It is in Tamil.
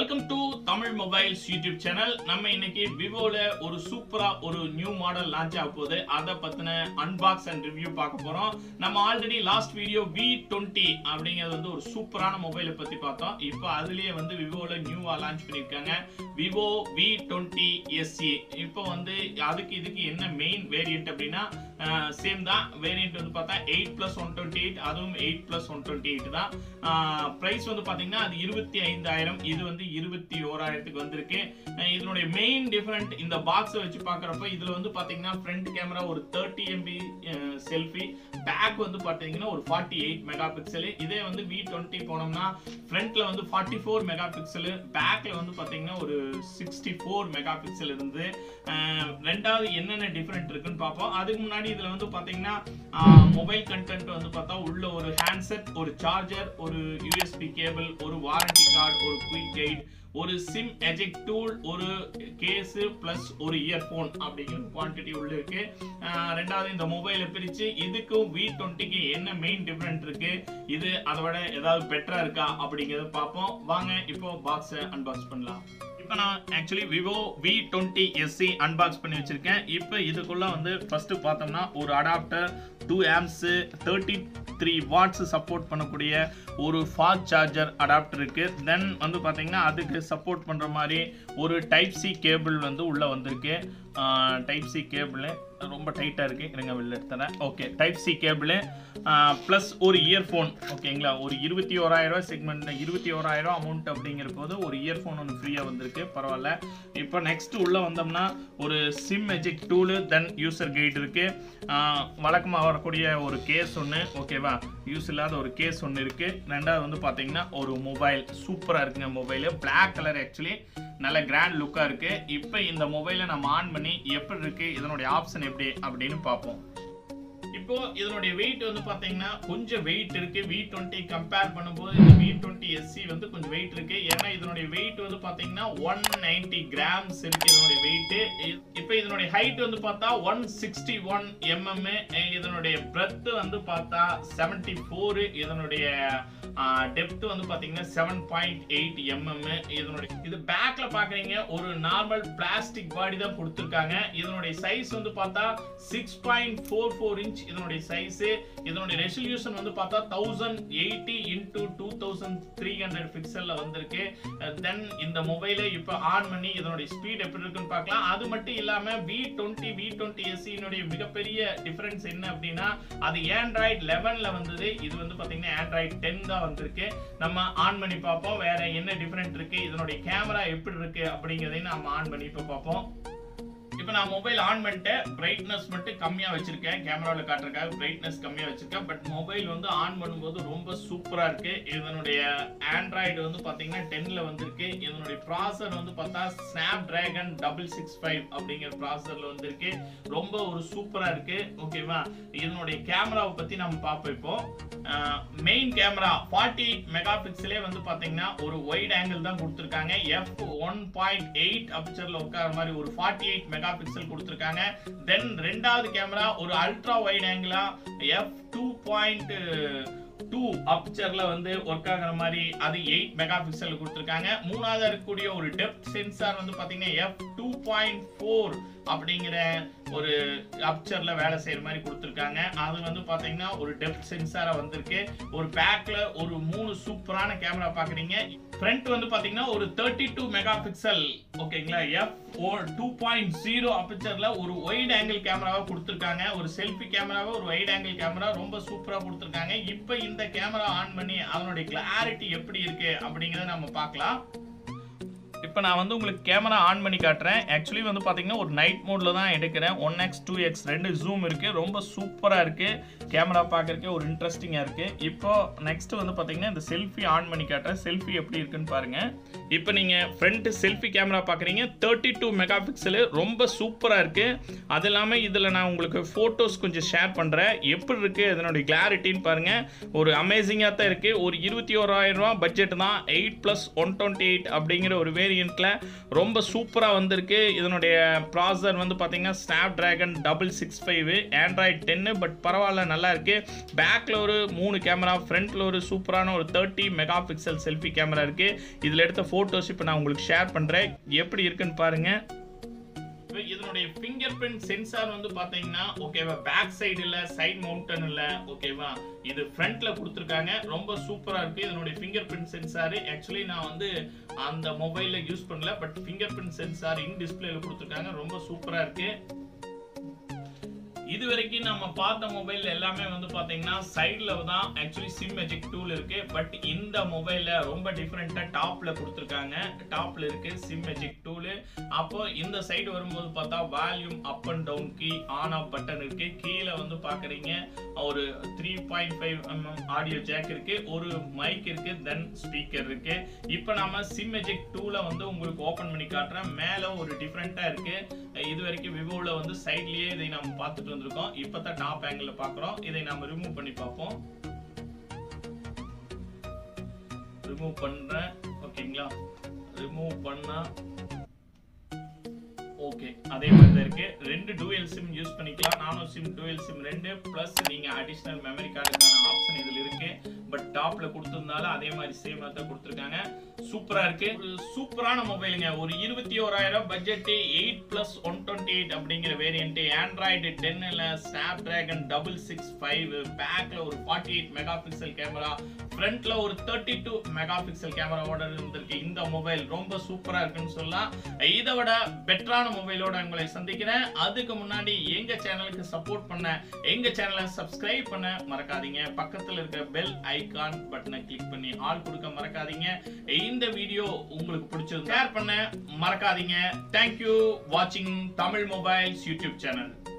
Welcome to Tamil mobiles YouTube channel. நம்ம இன்னைக்கு விவோல ஒரு சூப்பரா ஒரு நியூ மாடல் லான்ச் ஆக போகுது. அதை பத்தின அன்பாக்ஸ் அண்ட் ரிவ்யூ பார்க்க போறோம். நம்ம ஆல்ரெடி லாஸ்ட் வீடியோ V20 அப்படிங்கிறது வந்து ஒரு சூப்பரான மொபைலை பத்தி பார்த்தோம். இப்போ அதுலயே வந்து விவோல நியூவா லான்ச் பண்ணிருக்காங்க விவோ V20 SE. இப்போ வந்து இதுக்கு என்ன மெயின் வேரியன்ட் அப்படின்னா சேம் தான். வேரியன்ட் வந்து பார்த்தா 8+128, அதுவும் 8+128 தான். பிரைஸ் வந்து பாத்தீங்கன்னா அது 25,000, இது வந்து 21,000க்கு வந்திருக்கு. இதனுடைய மெயின் டிஃபரண்ட் இந்த பாக்ஸை வச்சு பார்க்குறப்ப இதுல வந்து பாத்தீங்கன்னா ஃப்ரண்ட் கேமரா ஒரு 30 MB செல்ஃபி, பேக் வந்து பாத்தீங்கன்னா ஒரு 48 மெகா பிக்சல். இதே வந்து V20 போனோம்னா ஃப்ரண்ட்ல வந்து 44 மெகா பிக்சல், பேக்ல வந்து பாத்தீங்கன்னா ஒரு 64 மெகா பிக்சல் இருந்து. ரெண்டாவது என்னென்ன டிஃபரெண்ட் இருக்குன்னு பார்ப்போம். அதுக்கு முன்னாடி இதுல வந்து பாத்தீங்கன்னா மொபைல் கண்டென்ட் வந்து பார்த்தா உள்ள ஒரு ஹேண்ட்செட், ஒரு சார்ஜர், ஒரு USB கேபிள், ஒரு வாரண்டி கார்டு, ஒரு குயிக் கைட், ஒரு சிம் எஜெக்ட் டூல், ஒரு கேஸ் பிளஸ் ஒரு இயர்போன் அப்படிங்கிற குவான்டிட்டி உள்ள இருக்கு. ரெண்டாவது இந்த மொபைலை பிரிச்சு இதுக்கும் V20க்கு என்ன மெயின் டிஃபரெண்ட் இருக்கு, இது அதை விட ஏதாவது பெட்டரா இருக்கா அப்படிங்கறத பார்ப்போம். வாங்க இப்போ பாக்ஸை அன்பாக்ஸ் பண்ணலாம். இப்போ நான் actually Vivo V20 SE unbox பண்ணி வச்சிருக்கேன். இப்போ இதுக்குள்ள வந்து ஃபர்ஸ்ட் பார்த்தோம்னா ஒரு அடாப்டர், 2 amps, 33 watts சப்போர்ட் பண்ணக்கூடிய ஒரு ஃபாஸ்ட் சார்ஜர் அடாப்டர் இருக்கு. தென் வந்து பார்த்தீங்கன்னா அதுக்கு சப்போர்ட் பண்ற மாதிரி ஒரு டைப் C கேபிள் வந்து உள்ள வந்திருக்கு. டைப் C கேபிள் ரொம்ப டைட்டா இருக்கு, இருங்க வெளில எடுத்துறேன். Okay, type C cable plus ஒரு இயர்போன். ஓகேங்களா, ஒரு 21,000 செக்மெண்ட், 21,000 அமௌண்ட் அப்படிங்கிற போது ஒரு இயர்போன் ஒன்று ஃப்ரீயா வந்திருக்கு, பரவாயில்ல. இப்போ நெக்ஸ்ட் உள்ள வந்தோம்னா ஒரு sim eject tool, then user guide இருக்கு. வழக்கமாக வரக்கூடிய ஒரு கேஸ் ஒன்று, ஓகேவா, யூஸ் இல்லாத ஒரு கேஸ் ஒன்று இருக்கு. ரெண்டாவது வந்து பார்த்தீங்கன்னா ஒரு மொபைல் சூப்பரா இருக்குங்க. மொபைல் பிளாக் கலர், ஆக்சுவலி நல்ல கிராண்ட் லுக்கா இருக்கு. இப்போ இந்த மொபைலை நம்ம ஆன் பண்ணி எப்படி இருக்கு, இதனுடைய ஆப்ஷன் எப்படி அப்படின்னு பார்ப்போம். இப்போ இதனுடைய வெயிட் வந்து பாத்தீங்கன்னா கொஞ்சம் வெயிட் இருக்கு. V20 கம்பேர் பண்ணும்போது இந்த V20 SE வந்து கொஞ்சம் வெயிட் இருக்கு. ஏன்னா இதனுடைய வெயிட் வந்து பாத்தீங்கன்னா 190 கிராம்ஸ் இருக்கு இதனுடைய வெயிட். இப்போ இதனுடைய ஹைட் வந்து பார்த்தா 161 mm, இதனுடைய பிரெத் வந்து பார்த்தா 74, இதனுடைய டெப்த் வந்து பாத்தீங்கன்னா 7.8 mm. இது பேக்ல பாக்குறீங்க ஒரு நார்மல் பிளாஸ்டிக் பாடி தான் கொடுத்திருக்காங்க. இதனுடைய சைஸ் வந்து பார்த்தா 6.44 இன்ச் இதனுடைய சைஸ். இதனுடைய ரெசல்யூஷன் வந்து பார்த்தா 1080 x 2300 பிக்சல்ல வந்திருக்கு. தென் இந்த மொபைலை இப்ப ஆன் பண்ணி இதனுடைய ஸ்பீட் எப்படி இருக்குன்னு பார்க்கலாம். அது மட்டும் இல்லாம V20 SE மிகப்பெரிய டிஃபரன்ஸ் என்ன அப்படின்னா அது Android 11ல வந்தது, இது வந்து பாத்தீங்கன்னா Android 10 தான் வந்திருக்கு. நம்ம ஆன் பண்ணி பார்ப்போம் வேற என்ன டிஃபரெண்ட் இருக்கு, இதனுடைய கேமரா எப்படி இருக்கு அப்படிங்கறதையும் நம்ம ஆன் பண்ணி இப்ப பார்ப்போம். இப்போ நான் மொபைல் ஆன் பண்ணிட்டேன். பிரைட்னஸ் மட்டும் கம்மியா வச்சிருக்கேன், கேமராவில் காட்டுறதுக்காக பிரைட்னஸ் கம்மியா வச்சிருக்கேன். பட் மொபைல் வந்து ஆன் பண்ணும்போது ரொம்ப சூப்பரா இருக்கு. இதனுடைய ஆண்ட்ராய்டு வந்து பாத்தீங்கன்னா 10ல வந்திருக்கு. இதனுடைய ப்ராசஸர் வந்து பார்த்தா Snapdragon 665 அப்படிங்கிற ப்ராசஸர்ல வந்திருக்கு. ரொம்ப ஒரு சூப்பரா இருக்கு, ஓகேவா. இதனுடைய கேமராவை பத்தி நம்ம பார்ப்போம். இப்போ மெயின் கேமரா 48 மெகா பிக்சலே வந்து பாத்தீங்கன்னா ஒரு வைட் ஆங்கிள் தான் கொடுத்திருக்காங்க. f1.8 அபர்ச்சர்ல உட்கார மாதிரி ஒரு 48 மெகா பிக்சல் கொடுத்திருக்காங்க. தென் ரெண்டாவது கேமரா ஒரு அல்ட்ரா வைட் ஆங்கிளா f2.2 அபர்ச்சர்ல வந்து ஒர்க் ஆகுற மாதிரி அது 8 மெகா பிக்சல் கொடுத்திருக்காங்க. மூணாவது இருக்கக்கூடிய ஒரு டெப்த் சென்சார் வந்து பாத்தீங்கன்னா f2.4 அப்படிங்கிற ஒரு அப்சர்ல வேலை செய்யற மாதிரி கொடுத்திருக்காங்க. அது வந்து பாத்தீங்கன்னா ஒரு டெப்த் சென்சாரா வந்திருக்கு. ஒரு பேக்ல ஒரு 3 சூப்பரான கேமரா பாக்குறீங்க. ஃப்ரண்ட் வந்து பாத்தீங்கன்னா ஒரு 32 மெகா பிக்சல், ஓகேங்களா, f2.0 அபர்ச்சர்ல ஒரு வைட் ஆங்கிள் கேமராவை கொடுத்திருக்காங்க. ஒரு செல்ஃபி கேமராவை ஒரு வைட் ஆங்கிள் கேமரா ரொம்ப சூப்பரா கொடுத்திருக்காங்க. இப்போ இந்த கேமரா ஆன் பண்ணி அதனுடைய கிளாரிட்டி எப்படி இருக்கு அப்படிங்கறத நம்ம பார்க்கலாம். இப்போ நான் வந்து உங்களுக்கு கேமரா ஆன் பண்ணி காட்டுறேன். ஆக்சுவலி வந்து பார்த்தீங்கன்னா ஒரு நைட் மோட்ல தான் எடுக்கிறேன். 1x 2x 2 ஜூம் இருக்கு, ரொம்ப சூப்பரா இருக்கு. கேமரா பார்க்கறதுக்கு ஒரு இன்ட்ரெஸ்டிங்கா இருக்கு. இப்போ நெக்ஸ்ட் வந்து பார்த்தீங்கன்னா இந்த செல்ஃபி ஆன் பண்ணி காட்டுறேன். செல்ஃபி எப்படி இருக்குன்னு பாருங்க. இப்போ நீங்க ஃப்ரண்ட் செல்ஃபி கேமரா பார்க்குறீங்க, 32 மெகா பிக்சல், ரொம்ப சூப்பரா இருக்கு. அது இல்லாமல் இதில் நான் உங்களுக்கு ஃபோட்டோஸ் கொஞ்சம் ஷேர் பண்ணுறேன். எப்படி இருக்கு இதனுடைய கிளாரிட்டின்னு பாருங்க, ஒரு அமேசிங்காக தான் இருக்கு. ஒரு 21,000 ரூபா பட்ஜெட் தான். 8+128 அப்படிங்கிற ஒரு வேரியன்ட் வேரியண்ட்ல ரொம்ப சூப்பரா வந்திருக்கு. இதனுடைய ப்ராசஸர் வந்து பாத்தீங்கன்னா Snapdragon 665 Android 10 பட் பரவாயில்ல நல்லா இருக்கு. பேக்ல ஒரு 3 கேமரா, ஃப்ரண்ட்ல ஒரு சூப்பரான ஒரு 30 மெகா பிக்சல் செல்ஃபி கேமரா இருக்கு. இதுல எடுத்த போட்டோஸ் இப்போ நான் உங்களுக்கு ஷேர் பண்றேன். எப்படி இருக்குன்னு பாருங்க. இதனுடைய ஃபிங்கர் பிரிண்ட் சென்சார் வந்து பாத்தீங்கன்னா ஓகேவா, பேக் சைடு இல்ல, சைடு மவுண்டன் இல்ல, ஓகேவா, இது ஃப்ரண்ட்ல கொடுத்திருக்காங்க. ரொம்ப சூப்பரா இருக்கு இதனுடைய ஃபிங்கர் பிரிண்ட் சென்சார். ஆக்சுவலி நான் வந்து அந்த மொபைல்ல யூஸ் பண்ணல, but fingerprint sensor in டிஸ்ப்ளேல கொடுத்திருக்காங்க. ரொம்ப சூப்பரா இருக்கு. இது வரைக்கும் நம்ம பார்த்த மொபைல் எல்லாமே வந்து பாத்தீங்கன்னா சைடுல தான் ஆக்சுவலி சிம் எஜெக்ட் டூல் இருக்கு. பட் இந்த மொபைல்ல ரொம்ப டிஃபரெண்டா டாப்ல கொடுத்திருக்காங்க. டாப்ல இருக்கு சிம் எஜெக்ட் டூல். அப்போ இந்த சைடு வரும்போது பார்த்தா volume up and down key, on off button இருக்கு. கீழே வந்து பாக்குறீங்க ஒரு 3.5mm ஆடியோ ஜாக் இருக்கு, ஒரு மைக் இருக்கு, தென் ஸ்பீக்கர் இருக்கு. இப்போ நாம சிம் எஜெக்ட் டூல வந்து உங்களுக்கு ஓபன் பண்ணி காட்டுறேன். மேல ஒரு டிஃபரெண்டா இருக்கு. இது வரைக்கும் விவோல வந்து சைட்லயே இதை நம்ம பார்த்துட்டு வந்திருக்கோம். இப்பதான் டாப் ஆங்கிள் பார்க்கிறோம். இதை நாம ரிமூவ் பண்ணி பார்ப்போம். ரிமூவ் பண்றேன். ஓகேங்களா, ரிமூவ் பண்ணா ஓகே அதே மாதிரி தான் இருக்கு. ரெண்டு டூயல் சிம் யூஸ் பண்ணிக்கலாம். Nano sim dual sim 2 plus நீங்க அடிஷனல் மெமரி கார்டுக்கான ஆப்ஷன் இதுல இருக்கு. பட் டாப்ல கொடுத்திருந்தாலும் அதே மாதிரி சேம் தான் கொடுத்திருக்காங்க. சூப்பரா இருக்கு. ஒரு சூப்பரான மொபைலுங்க. ஒரு 21,000 பட்ஜெட், 8+128 அப்படிங்கிற வேரியன்ட், Android 10ல Snapdragon 665, பேக்ல ஒரு 48 மெகா பிக்சல் கேமரா, ஃப்ரண்ட்ல ஒரு 32 மெகா பிக்சல் கேமராவோட இருந்திருக்கு. இந்த மொபைல் ரொம்ப சூப்பரா இருக்குன்னு சொல்லலாம். இதை விட பெட்டரான மொபைலோட உங்களை சந்திக்கிறேன். அதுக்கு முன்னாடி எங்க சேனலுக்கு சப்போர்ட் பண்ண, எங்க சேனலை சப்ஸ்கிரைப் பண்ண மறக்காதீங்க. பக்கத்துல இருக்கிற பெல் ஐகான் பட்டனை கிளிக் பண்ணி ஆல் கொடுக்க மறக்காதீங்க. இந்த வீடியோ உங்களுக்கு பிடிச்சது ஷேர் பண்ண மறக்காதீங்க. Thank you watching Tamil mobiles YouTube channel.